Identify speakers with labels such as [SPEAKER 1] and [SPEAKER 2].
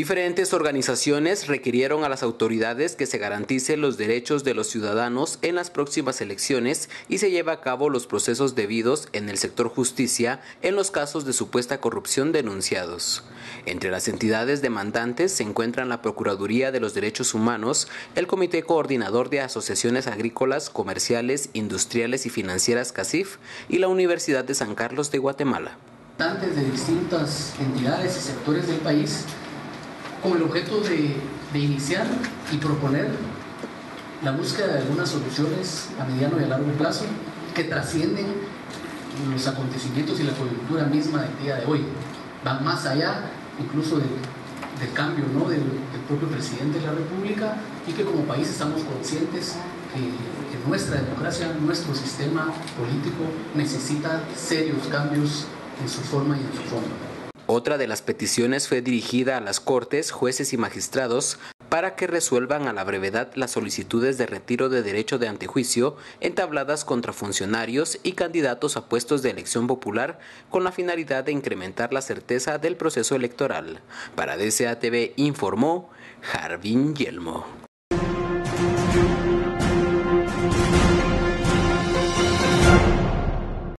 [SPEAKER 1] Diferentes organizaciones requirieron a las autoridades que se garanticen los derechos de los ciudadanos en las próximas elecciones y se lleve a cabo los procesos debidos en el sector justicia en los casos de supuesta corrupción denunciados. Entre las entidades demandantes se encuentran la Procuraduría de los Derechos Humanos, el Comité Coordinador de Asociaciones Agrícolas, Comerciales, Industriales y Financieras CACIF y la Universidad de San Carlos de Guatemala.
[SPEAKER 2] De distintas entidades y sectores del país, con el objeto de iniciar y proponer la búsqueda de algunas soluciones a mediano y a largo plazo que trascienden los acontecimientos y la coyuntura misma del día de hoy. Van más allá incluso del cambio, ¿no?, del propio presidente de la República, y que como país estamos conscientes que nuestra democracia, nuestro sistema político necesita serios cambios en su forma y en su fondo.
[SPEAKER 1] Otra de las peticiones fue dirigida a las Cortes, jueces y magistrados para que resuelvan a la brevedad las solicitudes de retiro de derecho de antejuicio entabladas contra funcionarios y candidatos a puestos de elección popular con la finalidad de incrementar la certeza del proceso electoral. Para DCATV informó Jarvin Yelmo.